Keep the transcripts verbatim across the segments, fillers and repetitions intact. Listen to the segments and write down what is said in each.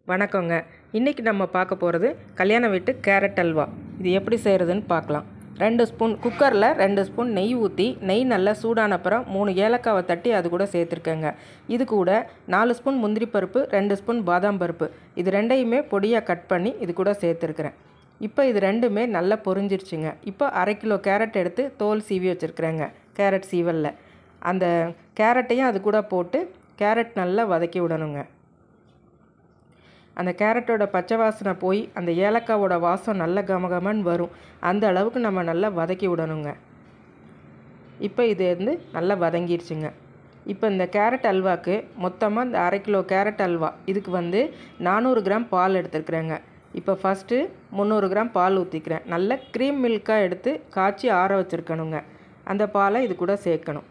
வணக்கங்க. இன்றைக்கி நம்ம பார்க்க போகிறது கல்யாண வீட்டு கேரட் அல்வா. இது எப்படி செய்கிறதுன்னு பார்க்கலாம். ரெண்டு ஸ்பூன் குக்கரில் ரெண்டு ஸ்பூன் நெய் ஊற்றி, நெய் நல்லா சூடான அப்புறம் மூணு ஏலக்காவை தட்டி அது கூட சேர்த்துருக்கேங்க. இது கூட நாலு ஸ்பூன் முந்திரி பருப்பு, ரெண்டு ஸ்பூன் பாதாம் பருப்பு, இது ரெண்டையுமே பொடியாக கட் பண்ணி இது கூட சேர்த்துருக்குறேன். இப்போ இது ரெண்டுமே நல்லா பொரிஞ்சிருச்சுங்க. இப்போ அரை கிலோ கேரட் எடுத்து தோல் சீவி வச்சுருக்குறேங்க. கேரட் சீவலில் அந்த கேரட்டையும் அது கூட போட்டு கேரட் நல்லா வதக்கி விடணுங்க. அந்த கேரட்டோட பச்சை வாசனை போய் அந்த ஏலக்காவோட வாசம் நல்ல கமகமன்னு வரும். அந்த அளவுக்கு நம்ம நல்லா வதக்கி விடணுங்க. இப்போ இது வந்து நல்லா வதங்கிடுச்சுங்க. இப்போ இந்த கேரட் அல்வாக்கு மொத்தமாக இந்த அரை கிலோ கேரட் அல்வா இதுக்கு வந்து நானூறு கிராம் பால் எடுத்துருக்குறேங்க. இப்போ ஃபஸ்ட்டு முந்நூறு கிராம் பால் ஊற்றிக்கிறேன். நல்ல க்ரீம் மில்காக எடுத்து காய்ச்சி ஆற வச்சுருக்கணுங்க. அந்த பாலை இது கூட சேர்க்கணும்.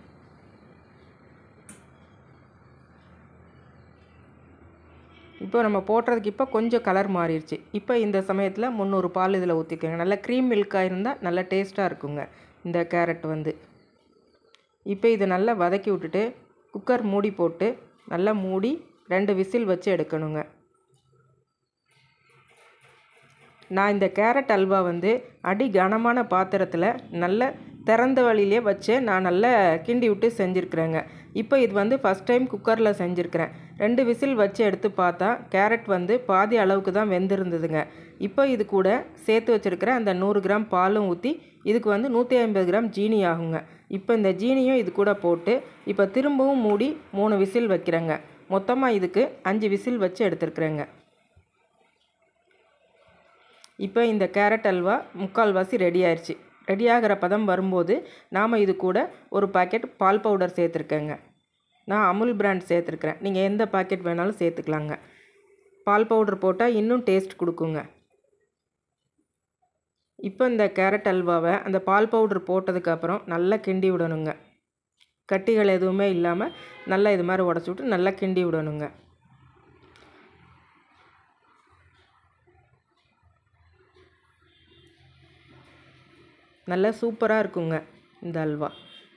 இப்போ நம்ம போடுறதுக்கு இப்போ கொஞ்சம் கலர் மாறிடுச்சு. இப்போ இந்த சமயத்தில் முந்நூறு பால் இதில் ஊற்றிக்கோங்க. நல்லா க்ரீம் மில்காக இருந்தால் நல்லா டேஸ்ட்டாக இருக்குங்க இந்த கேரட் வந்து. இப்போ இதை நல்லா வதக்கி விட்டுட்டு குக்கர் மூடி போட்டு நல்லா மூடி ரெண்டு விசில் வச்சு எடுக்கணுங்க. நான் இந்த கேரட் அல்வா வந்து அடி கனமான பாத்திரத்தில் நல்ல திறந்த வழியிலே வச்சு நான் நல்லா கிண்டி விட்டு செஞ்சுருக்குறேங்க. இப்போ இது வந்து ஃபஸ்ட் டைம் குக்கரில் செஞ்சுருக்கிறேன். ரெண்டு விசில் வச்சு எடுத்து பார்த்தா கேரட் வந்து பாதி அளவுக்கு தான் வெந்திருந்ததுங்க. இப்போ இது கூட சேர்த்து வச்சுருக்கிற அந்த நூறு கிராம் பாலும் ஊற்றி இதுக்கு வந்து நூற்றி ஐம்பது கிராம் ஜீனி ஆகுங்க. இப்போ இந்த ஜீனியும் இது கூட போட்டு இப்போ திரும்பவும் மூடி மூணு விசில் வைக்கிறேங்க. மொத்தமாக இதுக்கு அஞ்சு விசில் வச்சு எடுத்துருக்குறேங்க. இப்போ இந்த கேரட் அல்வா முக்கால்வாசி ரெடி ஆயிடுச்சு. ரெடி ஆகிற பதம் வரும்போது நாம் இது கூட ஒரு பாக்கெட் பால் பவுடர் சேர்த்துருக்கேங்க. நான் அமுல் பிராண்ட் சேர்த்துருக்குறேன். நீங்கள் எந்த பாக்கெட் வேணாலும் சேர்த்துக்கலாங்க. பால் பவுடர் போட்டால் இன்னும் டேஸ்ட் கொடுக்குங்க. இப்போ இந்த கேரட் அல்வாவை அந்த பால் பவுடர் போட்டதுக்கப்புறம் நல்லா கிண்டி விடணுங்க. கட்டிகள் எதுவுமே இல்லாமல் நல்லா இது மாதிரி உடச்சி விட்டு நல்லா கிண்டி விடணுங்க. நல்லா சூப்பராக இருக்குங்க இந்த அல்வா.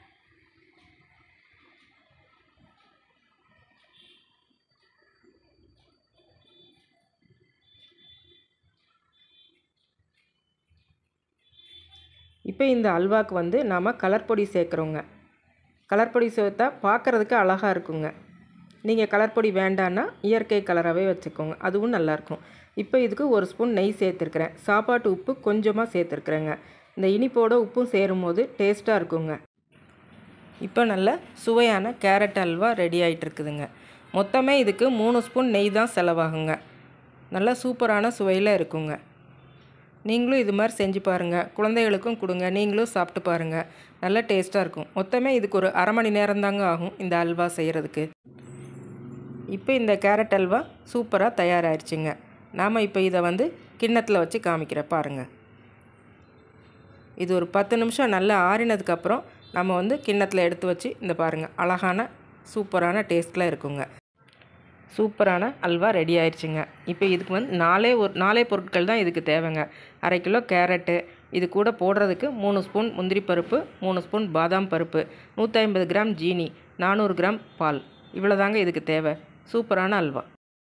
இப்போ இந்த அல்வாவுக்கு வந்து நாம் கலர் பொடி சேர்க்குறோங்க. கலர் பொடி சேர்த்தா பார்க்குறதுக்கு அழகாக இருக்குங்க. நீங்கள் கலர் பொடி வேண்டான்னா இயற்கை கலராகவே வச்சுக்கோங்க, அதுவும் நல்லாயிருக்கும். இப்போ இதுக்கு ஒரு ஸ்பூன் நெய் சேர்த்துருக்குறேன். சாப்பாட்டு உப்பு கொஞ்சமாக சேர்த்துருக்குறேங்க. இந்த இனிப்போட உப்பும் சேரும் போது டேஸ்ட்டாக இருக்குங்க. இப்போ நல்ல சுவையான கேரட் அல்வா ரெடி ஆகிட்டு இருக்குதுங்க. மொத்தமே இதுக்கு மூணு ஸ்பூன் நெய் தான் செலவாகுங்க. நல்லா சூப்பரான சுவையில் இருக்குங்க. நீங்களும் இது மாதிரி செஞ்சு பாருங்கள். குழந்தைகளுக்கும் கொடுங்க, நீங்களும் சாப்பிட்டு பாருங்கள். நல்லா டேஸ்ட்டாக இருக்கும். மொத்தமே இதுக்கு ஒரு அரை மணி நேரம் தாங்க ஆகும் இந்த அல்வா செய்கிறதுக்கு. இப்போ இந்த கேரட் அல்வா சூப்பராக தயாராகிடுச்சுங்க. நாம் இப்போ இதை வந்து கிண்ணத்தில் வச்சு காமிக்கிறேன் பாருங்கள். இது ஒரு பத்து நிமிஷம் நல்லா ஆறினதுக்கப்புறம் நம்ம வந்து கிண்ணத்தில் எடுத்து வச்சு இந்த பாருங்கள் அழகான சூப்பரான டேஸ்ட்டில் இருக்குங்க. சூப்பரான அல்வா ரெடி ஆயிடுச்சுங்க. இப்போ இதுக்கு வந்து நாலே ஒரு நாலே பொருட்கள் தான் இதுக்கு தேவைங்க. அரை கிலோ கேரட்டு, இது கூட போடுறதுக்கு மூணு ஸ்பூன் முந்திரி பருப்பு, மூணு ஸ்பூன் பாதாம் பருப்பு, நூற்றி ஐம்பது கிராம் ஜீனி, நானூறு கிராம் பால், இவ்வளோதாங்க இதுக்கு தேவை. சூப்பரான அல்வா.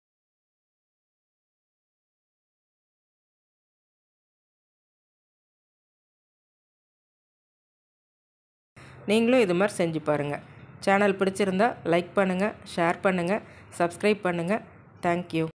நீங்களும் இது மாதிரி செஞ்சு பாருங்கள். சேனல் பிடிச்சிருந்தா லைக் பண்ணுங்கள், ஷேர் பண்ணுங்கள், சப்ஸ்கிரைப் பண்ணுங்கள். தேங்க்யூ.